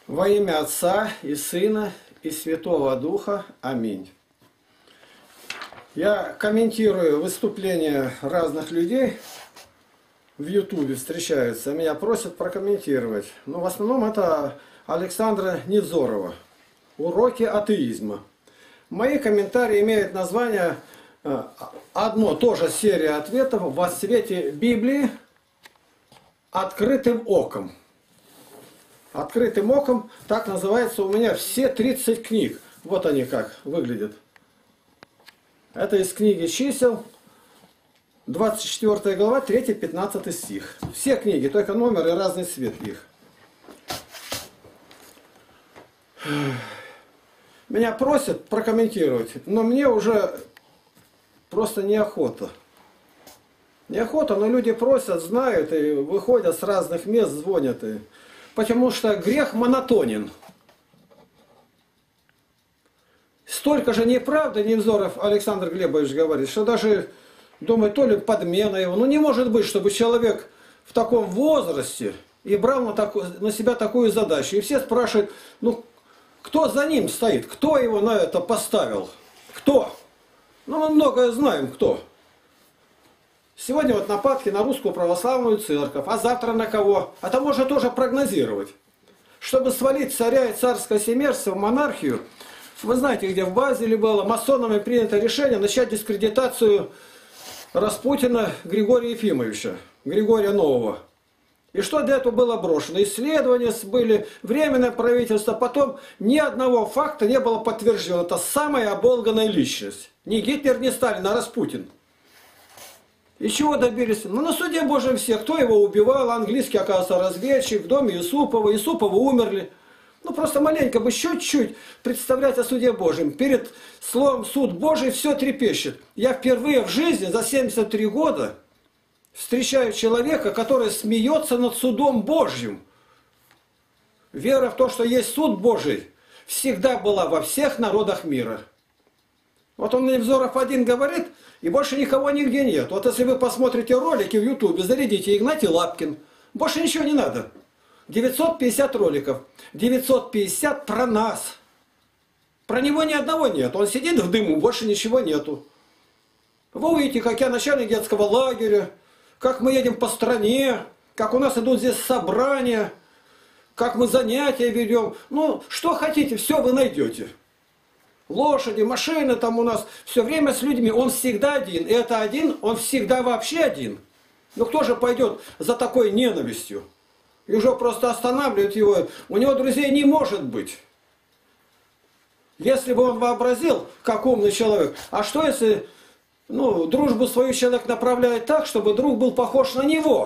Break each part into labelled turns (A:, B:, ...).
A: Во имя Отца и Сына и Святого Духа. Аминь. Я комментирую выступления разных людей в Ютубе, встречаются. Меня просят прокомментировать. Но в основном это Александра Невзорова. Уроки атеизма. Мои комментарии имеют название одно, тоже серия ответов во свете Библии открытым оком. Открытым оком, так называется у меня все 30 книг. Вот они как выглядят. Это из книги чисел, 24 глава, 3-15 стих. Все книги, только номер и разный цвет их. Меня просят прокомментировать, но мне уже просто неохота. Неохота, но люди просят, знают и выходят с разных мест, звонят. Потому что грех монотонен. Столько же неправды Невзоров Александр Глебович говорит, что даже, думаю, то ли подмена его. Ну не может быть, чтобы человек в таком возрасте и брал на себя такую задачу. И все спрашивают, ну кто за ним стоит, кто его на это поставил, кто? Ну мы многое знаем, кто. Сегодня вот нападки на русскую православную церковь, а завтра на кого? А там можно тоже прогнозировать. Чтобы свалить царя и царское семейство в монархию, вы знаете, где в Базеле было, масонами принято решение начать дискредитацию Распутина Григория Ефимовича, Григория Нового. И что для этого было брошено? Исследования были, временное правительство, потом ни одного факта не было подтверждено. Это самая оболганная личность. Ни Гитлер, ни Сталин, а Распутин. И чего добились? Ну, на суде Божьем все. Кто его убивал? Английский, оказался, разведчик. В доме Юсупова. Юсуповы умерли. Ну, просто маленько бы чуть-чуть представлять о суде Божьем. Перед словом суд Божий все трепещет. Я впервые в жизни за 73 года встречаю человека, который смеется над судом Божьим. Вера в то, что есть суд Божий, всегда была во всех народах мира. Вот он Невзоров один говорит, и больше никого нигде нет. Вот если вы посмотрите ролики в Ютубе, зарядите Игнатий Лапкин. Больше ничего не надо. 950 роликов. 950 про нас. Про него ни одного нет. Он сидит в дыму, больше ничего нету. Вы увидите, как я начальник детского лагеря, как мы едем по стране, как у нас идут здесь собрания, как мы занятия ведем. Ну, что хотите, все вы найдете. Лошади, машины там у нас, все время с людьми. Он всегда один. И это один, он всегда вообще один. Ну кто же пойдет за такой ненавистью? И уже просто останавливает его. У него друзей не может быть. Если бы он вообразил, как умный человек. А что если, ну, дружбу свою человек направляет так, чтобы друг был похож на него?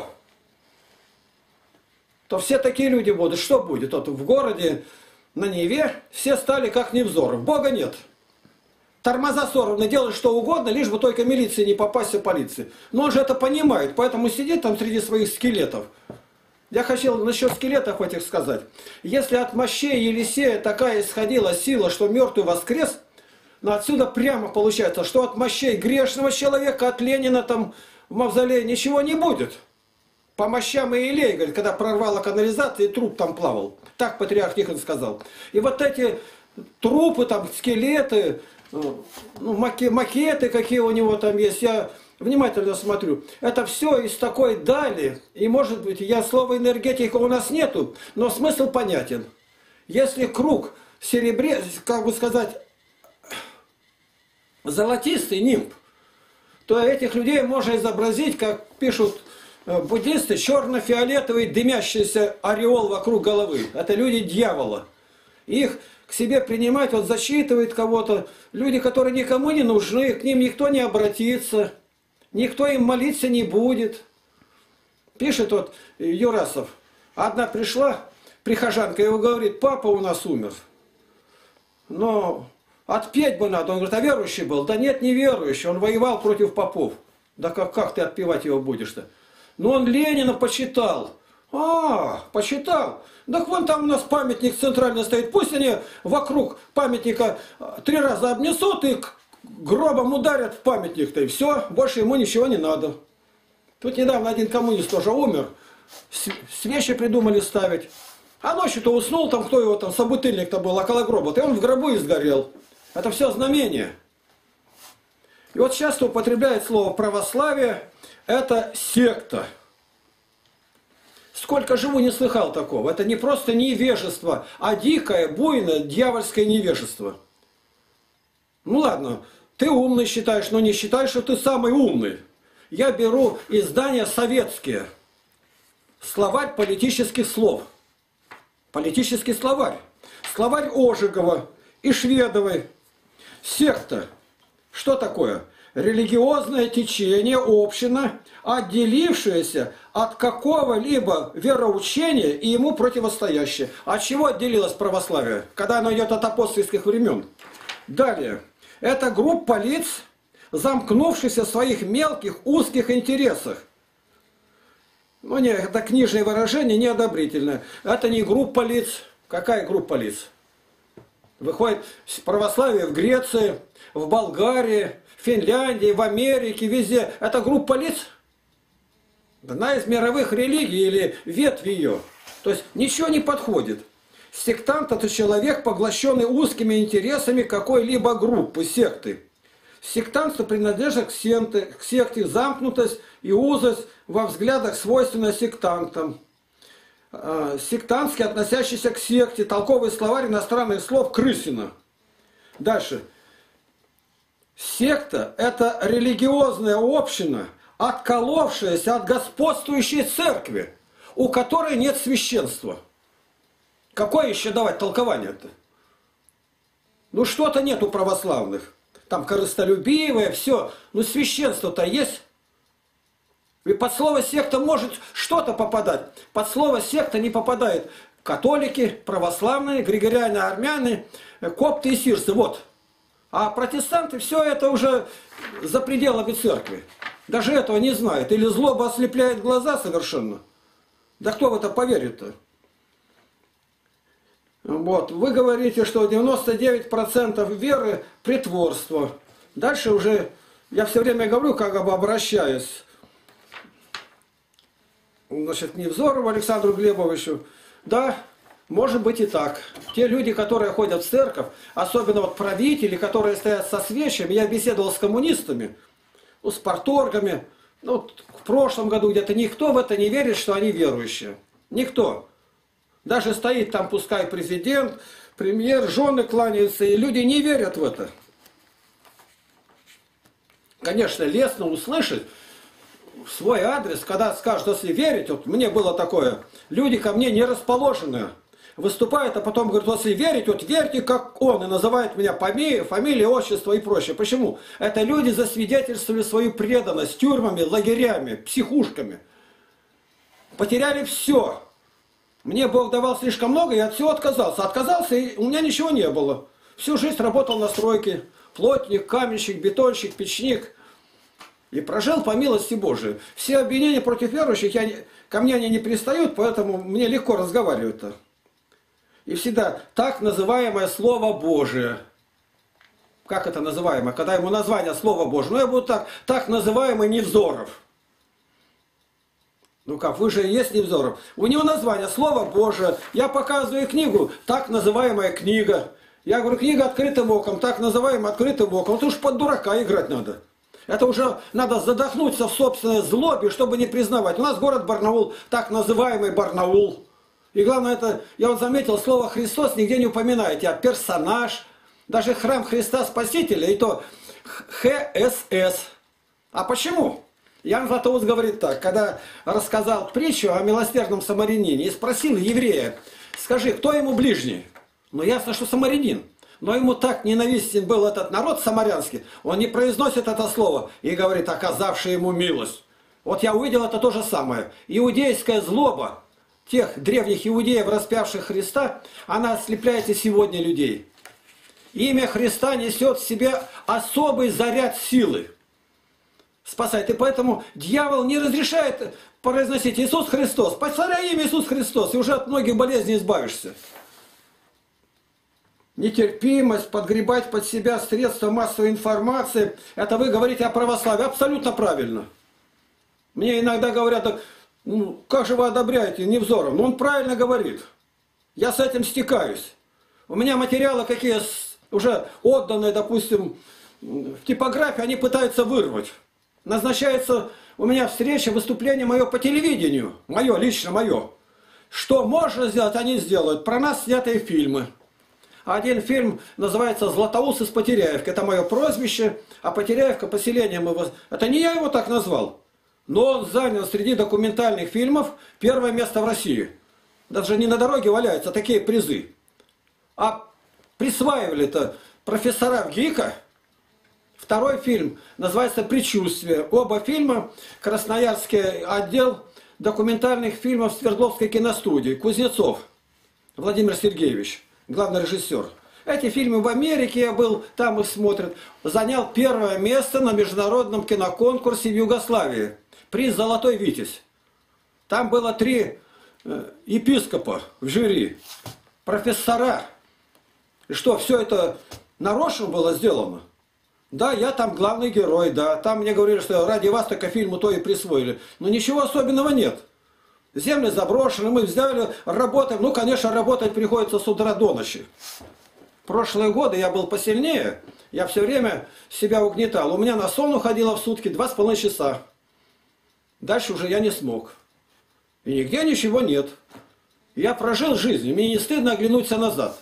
A: То все такие люди будут. Что будет? Вот в городе на Неве все стали как Невзоров. Бога нет. Тормоза сорваны, делают что угодно, лишь бы только милиции не попасть в полиции. Но он же это понимает, поэтому сидит там среди своих скелетов. Я хотел насчет скелетов этих сказать. Если от мощей Елисея такая исходила сила, что мертвый воскрес, но отсюда прямо получается, что от мощей грешного человека, от Ленина там в мавзолее ничего не будет. По мощам Иелей, говорит, когда прорвало канализацию, и труп там плавал. Так патриарх Тихон сказал. И вот эти трупы, там, скелеты, ну, макеты, какие у него там есть, я внимательно смотрю. Это все из такой дали. И может быть, слова энергетика у нас нету, но смысл понятен. Если круг серебре, как бы сказать, золотистый нимб, то этих людей можно изобразить, как пишут буддисты, черно-фиолетовый дымящийся ореол вокруг головы. Это люди дьявола. Их к себе принимать, вот зачитывает кого-то. Люди, которые никому не нужны, к ним никто не обратится. Никто им молиться не будет. Пишет вот Юрасов. Одна пришла, прихожанка, его говорит, папа у нас умер. Но отпеть бы надо. Он говорит, а верующий был? Да нет, не верующий. Он воевал против попов. Да как ты отпевать его будешь-то? Но он Ленина почитал. Почитал. Так вон там у нас памятник центрально стоит. Пусть они вокруг памятника 3 раза обнесут и гробом ударят в памятник-то. И все, больше ему ничего не надо. Тут недавно один коммунист тоже умер. Свечи придумали ставить. А ночью-то уснул, там кто его там, собутыльник-то был около гроба, и он в гробу и сгорел. Это все знамение. И вот часто употребляет слово православие, это секта. Сколько живу, не слыхал такого. Это не просто невежество, а дикое, буйное, дьявольское невежество. Ну ладно, ты умный считаешь, но не считаешь, что ты самый умный. Я беру издания советские. Словарь политических слов. Политический словарь. Словарь Ожегова и Шведовой. Секта. Что такое? Религиозное течение, община, отделившееся от какого-либо вероучения и ему противостоящее. От чего отделилось православие? Когда оно идет от апостольских времен. Далее. Это группа лиц, замкнувшихся в своих мелких, узких интересах. Ну, не, это книжное выражение, неодобрительное. Это не группа лиц. Какая группа лиц? Выходит православие в Греции, в Болгарии, в Финляндии, в Америке, везде. Это группа лиц? Одна из мировых религий или ветвь ее. То есть ничего не подходит. Сектант – это человек, поглощенный узкими интересами какой-либо группы, секты. Сектантство принадлежит к секте, замкнутость и узость во взглядах свойственна сектантам. Сектантский, относящийся к секте, толковый словарь иностранных слов Крысина. Дальше. Секта – это религиозная община, отколовшаяся от господствующей церкви, у которой нет священства. Какое еще давать толкование-то? Ну что-то нет у православных. Там корыстолюбивое, все. Ну священство-то есть. И под слово секта может что-то попадать. Под слово секта не попадает католики, православные, григориане, армяне, копты и сирцы. Вот. А протестанты все это уже за пределами церкви. Даже этого не знают. Или злоба ослепляет глаза совершенно. Да кто в это поверит-то? Вот. Вы говорите, что 99% веры – притворство. Дальше уже, я все время говорю, как бы обращаюсь, значит, к Невзорову Александру Глебовичу. Да, может быть и так. Те люди, которые ходят в церковь, особенно вот правители, которые стоят со свечами, я беседовал с коммунистами, ну, с парторгами. Ну, в прошлом году где-то никто в это не верит, что они верующие. Никто. Даже стоит там, пускай президент, премьер, жены кланяются, и люди не верят в это. Конечно, лестно услышать в свой адрес, когда скажут, если верить, вот мне было такое, люди ко мне не расположены, выступают, а потом говорят, если верить, вот верьте, как он, и называют меня фамилия, отчество и прочее. Почему? Это люди засвидетельствовали свою преданность тюрьмами, лагерями, психушками. Потеряли все. Мне Бог давал слишком много, я от всего отказался. Отказался, и у меня ничего не было. Всю жизнь работал на стройке. Плотник, каменщик, бетонщик, печник. И прожил по милости Божией. Все обвинения против верующих, ко мне они не пристают, поэтому мне легко разговаривать-то. И всегда так называемое Слово Божие. Как это называемое? Когда ему название Слово Божие. Ну я буду так называемый Невзоров. Ну как, вы же и есть Невзоров. У него название Слово Божие. Я показываю книгу, так называемая книга. Я говорю, книга открытым оком, так называемая открытым оком. Это уж под дурака играть надо. Это уже надо задохнуться в собственной злобе, чтобы не признавать. У нас город Барнаул, так называемый Барнаул. И главное, это, я вот заметил, слово Христос нигде не упоминаете, а персонаж. Даже храм Христа Спасителя, и то ХСС. А почему? Иоанн Златоуст говорит так, когда рассказал притчу о милосердном самарянине и спросил еврея, скажи, кто ему ближний? Ну ясно, что самарянин. Но ему так ненавистен был этот народ самарянский, он не произносит это слово и говорит, оказавший ему милость. Вот я увидел это то же самое. Иудейская злоба тех древних иудеев, распявших Христа, она ослепляет и сегодня людей. Имя Христа несет в себе особый заряд силы. Спасает. И поэтому дьявол не разрешает произносить Иисус Христос. Повторяй имя Иисус Христос, и уже от многих болезней избавишься. Нетерпимость, подгребать под себя средства массовой информации. Это вы говорите о православии. Абсолютно правильно. Мне иногда говорят, ну, как же вы одобряете Невзоров? Ну, он правильно говорит. Я с этим стекаюсь. У меня материалы какие уже отданные, допустим, в типографии, они пытаются вырвать. Назначается у меня встреча, выступление мое по телевидению. Мое, лично мое. Что можно сделать, они сделают. Про нас снятые фильмы. Один фильм называется «Златоуст из Потеряевки». Это мое прозвище. А Потеряевка, поселением его... Это не я его так назвал. Но он занял среди документальных фильмов первое место в России. Даже не на дороге валяются такие призы. А присваивали-то профессора ГИКа. Второй фильм называется «Предчувствие». Оба фильма Красноярский отдел документальных фильмов Свердловской киностудии. Кузнецов Владимир Сергеевич, главный режиссер. Эти фильмы в Америке я был, там их смотрят. Занял первое место на международном киноконкурсе в Югославии. Приз «Золотой Витязь». Там было 3 епископа в жюри, профессора. И что, все это нарочно было сделано? Да, я там главный герой, да. Там мне говорили, что ради вас только фильму то и присвоили. Но ничего особенного нет. Земли заброшены, мы взяли, работаем. Ну, конечно, работать приходится с утра до ночи. Прошлые годы я был посильнее. Я все время себя угнетал. У меня на сон уходило в сутки 2,5 часа. Дальше уже я не смог. И нигде ничего нет. Я прожил жизнь, мне не стыдно оглянуться назад.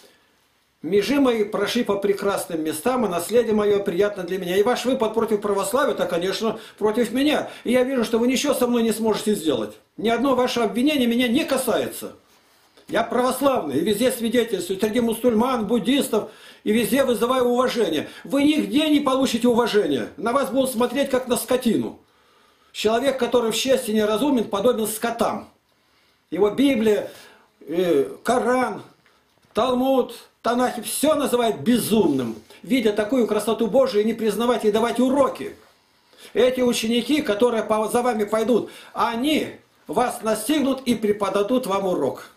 A: Межи мои прошли по прекрасным местам, и наследие мое приятно для меня. И ваш выпад против православия, это, конечно, против меня. И я вижу, что вы ничего со мной не сможете сделать. Ни одно ваше обвинение меня не касается. Я православный, и везде свидетельствую, среди мусульман, буддистов, и везде вызываю уважение. Вы нигде не получите уважения. На вас будут смотреть, как на скотину. Человек, который в чести неразумен, подобен скотам. Его Библия, Коран, Талмуд, Танахи, все называют безумным. Видя такую красоту Божию, не признавать и давать уроки. Эти ученики, которые за вами пойдут, они вас настигнут и преподадут вам урок.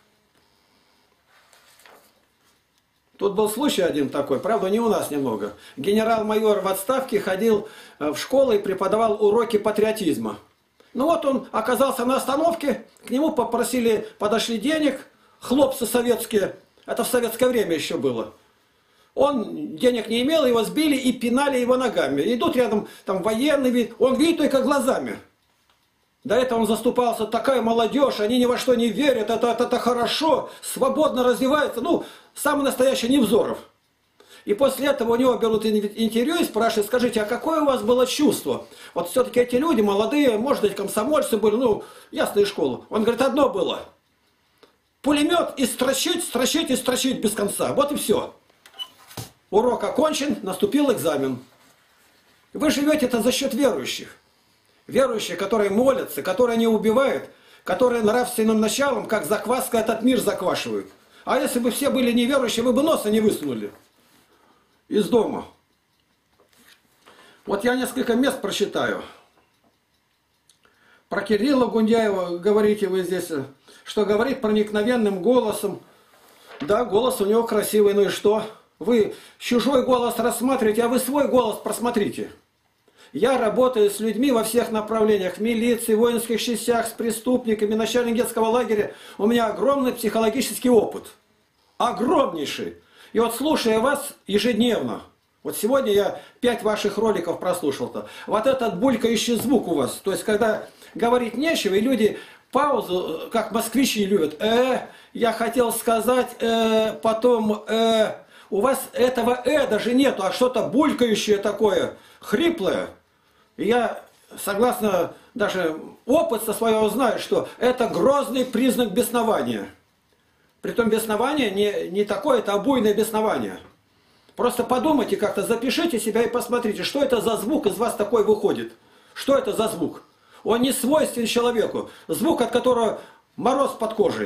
A: Тут был случай один такой, правда, не у нас немного. Генерал-майор в отставке ходил в школу и преподавал уроки патриотизма. Ну вот он оказался на остановке, к нему подошли денег, хлопцы советские, это в советское время еще было. Он денег не имел, его сбили и пинали его ногами. Идут рядом, там военный вид, он видит только глазами. До этого он заступался, такая молодежь, они ни во что не верят, это хорошо, свободно развивается, ну, самый настоящий Невзоров. И после этого у него берут интервью и спрашивают, скажите, а какое у вас было чувство? Вот все-таки эти люди молодые, может быть, комсомольцы были, ну, ясная школа. Он говорит, одно было. Пулемет и строчить, строчить и строчить без конца. Вот и все. Урок окончен, наступил экзамен. Вы живете это за счет верующих. Верующие, которые молятся, которые не убивают, которые нравственным началом, как закваска, этот мир заквашивают. А если бы все были неверующие, вы бы носа не высунули из дома. Вот я несколько мест прочитаю. Про Кирилла Гундяева говорите вы здесь, что говорит проникновенным голосом. Да, голос у него красивый, ну и что? Вы чужой голос рассматриваете, а вы свой голос просмотрите. Я работаю с людьми во всех направлениях, в милиции, в воинских частях, с преступниками, начальник детского лагеря. У меня огромный психологический опыт. Огромнейший. И вот слушая вас ежедневно, вот сегодня я 5 ваших роликов прослушал-то, вот этот булькающий звук у вас, то есть когда говорить нечего, и люди паузу, как москвичи любят, я хотел сказать, потом, у вас этого даже нету, а что-то булькающее такое, хриплое. И я, согласно даже опыт со своего знаю, что это грозный признак беснования. Притом беснование не такое, это буйное беснование. Просто подумайте как-то, запишите себя и посмотрите, что это за звук из вас такой выходит. Что это за звук? Он не свойственен человеку. Звук, от которого мороз под кожей.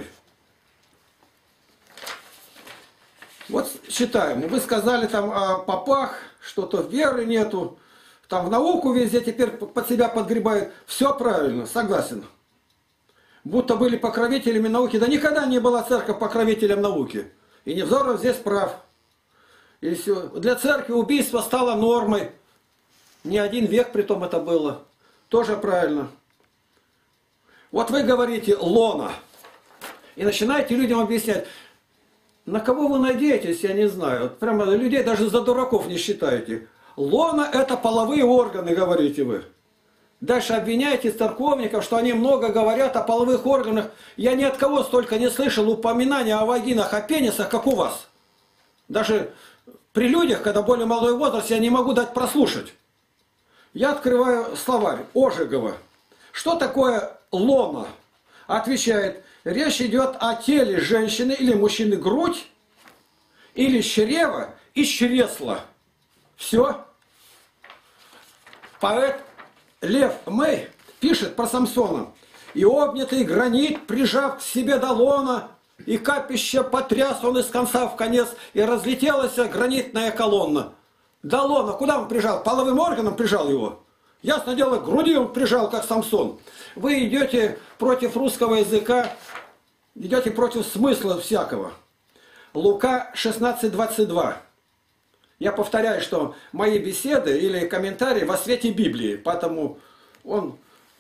A: Вот читаем. Вы сказали там о попах, что-то веры нету. Там в науку везде теперь под себя подгребают. Все правильно, согласен. Будто были покровителями науки. Да никогда не была церковь покровителем науки. И Невзоров здесь прав. И все. Для церкви убийство стало нормой. Не 1 век при том это было. Тоже правильно. Вот вы говорите лона. И начинаете людям объяснять, на кого вы надеетесь, я не знаю. Вот прямо людей даже за дураков не считаете. Лона – это половые органы, говорите вы. Дальше обвиняете церковников, что они много говорят о половых органах. Я ни от кого столько не слышал упоминания о вагинах, о пенисах, как у вас. Даже при людях, когда более молодой возраст, я не могу дать прослушать. Я открываю словарь Ожегова. Что такое лона? Отвечает, речь идет о теле женщины или мужчины грудь, или чрево и чресло. Все. Поэт Лев Мэй пишет про Самсона. И обнятый гранит, прижав к себе до лона, и капище потряс он из конца в конец, и разлетелась гранитная колонна. До лона куда он прижал? Половым органом прижал его. Ясно дело, к груди он прижал, как Самсон. Вы идете против русского языка, идете против смысла всякого. Лука 16:22. Я повторяю, что мои беседы или комментарии во свете Библии, поэтому он,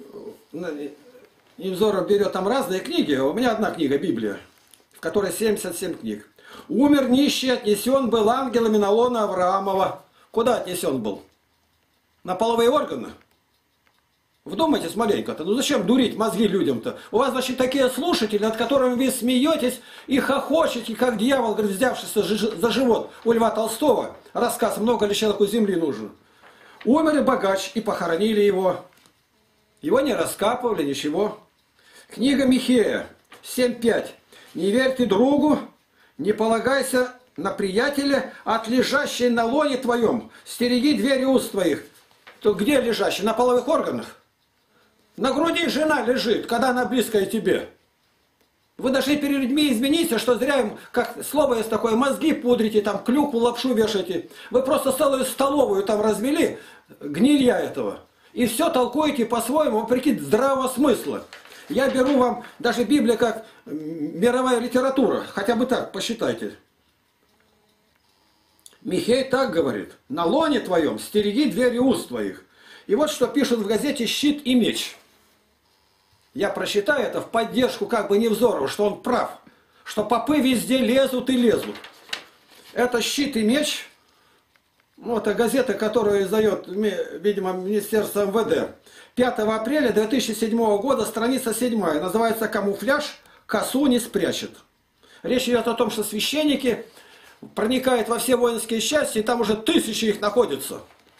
A: Невзоров берет там разные книги, а у меня одна книга, Библия, в которой 77 книг. Умер нищий, отнесен был ангелами на лоно Авраамова. Куда отнесен был? На половые органы? Вдумайтесь маленько-то. Ну зачем дурить мозги людям-то? У вас, значит, такие слушатели, над которыми вы смеетесь и хохочете, как дьявол, говорит, взявшийся за живот. У Льва Толстого рассказ «Много ли человеку земли нужно?» Умер и богач, и похоронили его. Его не раскапывали, ничего. Книга Михея 7:5. «Не верь ты другу, не полагайся на приятеля, от лежащей на лоне твоем, стереги двери уст твоих». То где лежащий? На половых органах? На груди жена лежит, когда она близкая тебе. Вы даже перед людьми извините, что зря им, как слово есть такое, мозги пудрите, там клюкву, лапшу вешаете. Вы просто целую столовую там развели, гнилья этого. И все толкуете по-своему, вопреки здравого смысла. Я беру вам даже Библия как мировая литература, хотя бы так, посчитайте. Михей так говорит, на лоне твоем стереги двери уст твоих. И вот что пишут в газете «Щит и меч». Я прочитаю это в поддержку как бы Невзорова, что он прав, что попы везде лезут и лезут. Это «Щит и меч», ну, это газета, которую издает, видимо, Министерство МВД. 5 апреля 2007 года, страница 7, называется «Камуфляж, косу не спрячет». Речь идет о том, что священники проникают во все воинские части, и там уже тысячи их находятся.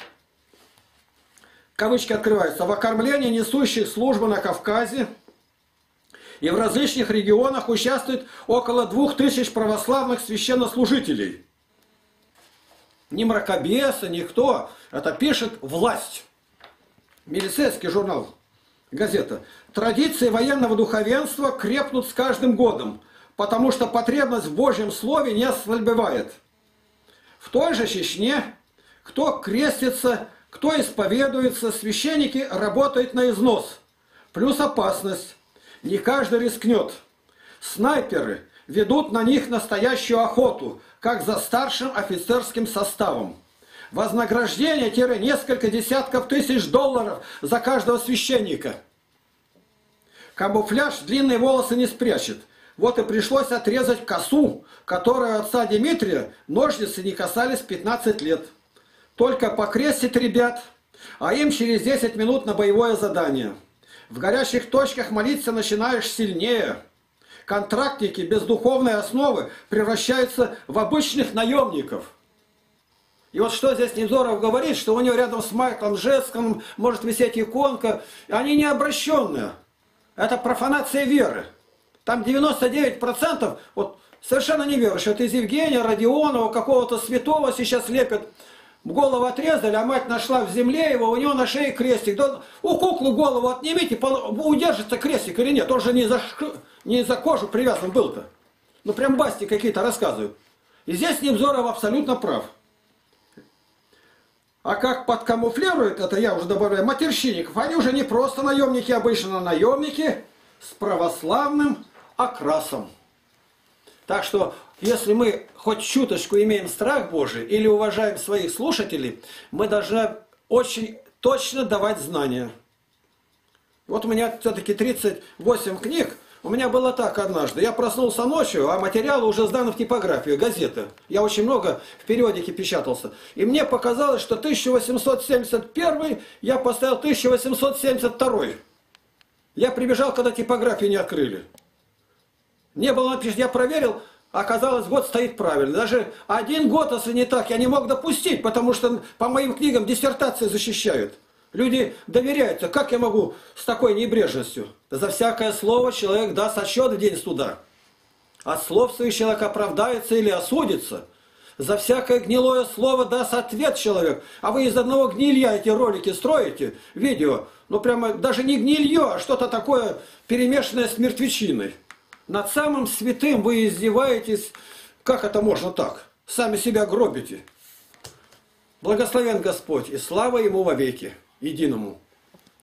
A: Кавычки открываются. В окормлении несущих службу на Кавказе и в различных регионах участвует около 2000 православных священнослужителей. Ни мракобесы, никто. Это пишет власть. Милицейский журнал, газета. Традиции военного духовенства крепнут с каждым годом, потому что потребность в Божьем Слове не ослабевает. В той же Чечне, кто крестится, кто исповедуется, священники работают на износ. Плюс опасность. Не каждый рискнет. Снайперы ведут на них настоящую охоту, как за старшим офицерским составом. Вознаграждение – несколько десятков тысяч долларов за каждого священника. Камуфляж длинные волосы не спрячет. Вот и пришлось отрезать косу, которую отца Дмитрия ножницы не касались 15 лет. Только покрестить ребят, а им через 10 минут на боевое задание. В горячих точках молиться начинаешь сильнее. Контрактники без духовной основы превращаются в обычных наемников. И вот что здесь Невзоров говорит, что у него рядом с Майклом Жеском может висеть иконка. Они не обращенные. Это профанация веры. Там 99% вот, совершенно не верующие. Вот из Евгения, Родионова, какого-то святого сейчас лепят. Голову отрезали, а мать нашла в земле его, у него на шее крестик. Да, у куклы голову отнимите, удержится крестик или нет. Он же не за кожу привязан был-то. Ну прям басти какие-то рассказывают. И здесь Невзоров абсолютно прав. А как подкамуфлируют, это я уже добавляю, матерщинников, они уже не просто наемники, обычно наемники с православным окрасом. Так что, если мы хоть чуточку имеем страх Божий или уважаем своих слушателей, мы должны очень точно давать знания. Вот у меня все-таки 38 книг, У меня было так однажды. Я проснулся ночью, а материалы уже сданы в типографию, газеты. Я очень много в периодике печатался. И мне показалось, что 1871 я поставил 1872. Я прибежал, когда типографию не открыли. Не было написано, я проверил, оказалось, год стоит правильно. Даже 1 год, если не так, я не мог допустить, потому что по моим книгам диссертации защищают. Люди доверяются. Как я могу с такой небрежностью? За всякое слово человек даст отчет в день суда. От слов своих человек оправдается или осудится. За всякое гнилое слово даст ответ человек. А вы из одного гнилья эти ролики строите, видео. Ну прямо даже не гнилье, а что-то такое перемешанное с мертвечиной. Над самым святым вы издеваетесь. Как это можно так? Сами себя гробите. Благословен Господь, и слава Ему вовеки, единому.